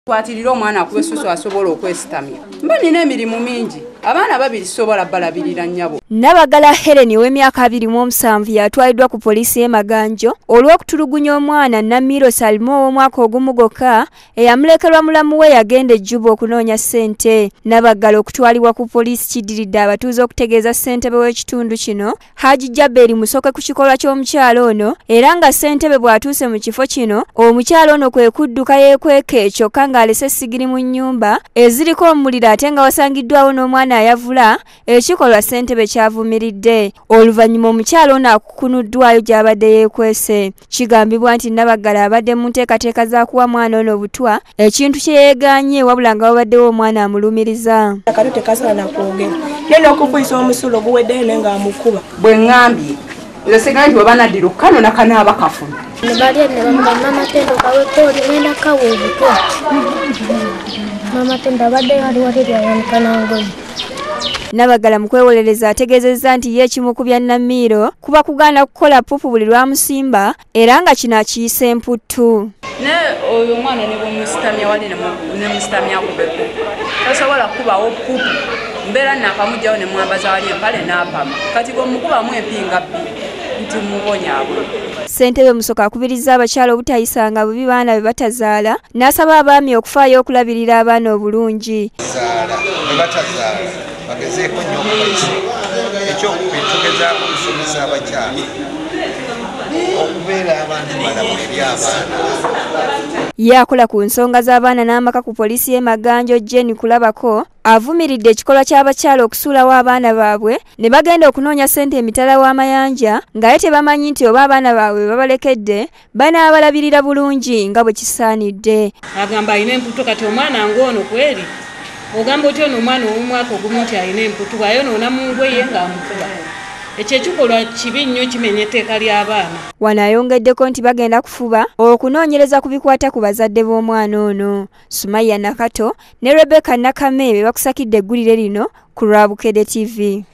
Kwatirira omwana akuba essusu asobola okwesitamya. Mba nina emirimu mingi. Abaana babiri sobola balabirira nnyabo. Nabagala Helen w'emyaka 27 yatwaliddwa ku poliisi y'e Maganjo olw'okutulugunya omwana Namiro Salmo w'omwaka ogumu gokka eyamulekerwa mulamu we yagenda ejjuba okunoonya ssente. Nabagala okutwalibwa ku poliisi kiddiridde abatuuze okutegeeza ssentebe w'ekitundu kino Haji Jaberi Musoke ku kikolwa ky'omukyalo ono era nga ssentebe bw'atuuse mu kifo kino omukyalo ono kwe kudduka yeekweka kyokka ng'alese essigiri mu nnyumba eziriko omuliro ate nga wasangiddwawo n'omwana ayavula ekikolwa ssentebe kyavumiridde. Oluvannyuma omukyalo ono akukunuddwayo gy'abadde yeekwese. Kigambibwa nti Nabagala abadde mu nteekateeka za kuwa mwana ono obutwa ekintu kye yeegaanye wabula nga wabaddewo omwana amulumiriza. Akalo tekasaana kwogera yena okufuyisa omusulo guweddeyo naye ng'amukuba. Bwe ŋŋambye nze sigaye nti weba naddira okukano nakanaaba kafuna. Ne balya ne bamugamba Mama Tendo kawekooli ngenda kawa obutwa. Mama Tendo abadde yali wali yayanika nangoye. Nabagala mu kwewolereza ategeezezza nti ye ekimu ku bya Namiro kuba kugaana kukola pupu buli lwamusimba era nga kino akiyisa emputtu. Ne oyo omwana ne bwemusitamya wali ne musitamya kubeko tasobola kubawo pupu mbeera nakamugjawo ne mwambaza wali empale n'apama kati bwemukubamu empinga bbiri nti mubonyaabwe. Ssentebe Musoke akubiriza abakyala obutayisanga bubi baana be batazaala n'asaba abaami okufaayo okulabirira abaana obulungi. Bagezeeko nnyo okubayisa ekyokubiri tugezaako okusomesa abakyala okubeera abantu balamu eri abaana. Ye akola ku nsonga z'abaana n'amaka ku poliisi y'e Maganjo Jane Kulabako avumiridde ekikolwa ky'abakyala okusuulawo abaana baabwe ne bagenda okunoonya ssente emitala w'amayanja ng'ate tebamanyi nti oba abaana baabwe babalekedde banaabalabirira bulungi nga bwe kisaanidde. Agamba alina emputu kati omwana ng'ono kweri ogamba otyo n'omwana ow'omwaka ogumu nti alina emputu bw'ayonoona mu ngoye ng'amukuba. Ekyo ekikolwa kibi nnyo kimenya etteeka ly'abaana. Wano ayongeddeko nti bagenda kufuba okunoonyereza ku bikwata ku bazadde b'omwana ono. Sumaya Nakato ne Rebecca Nakame be bakusakidde eggulire lino ku Lwabukedde TV.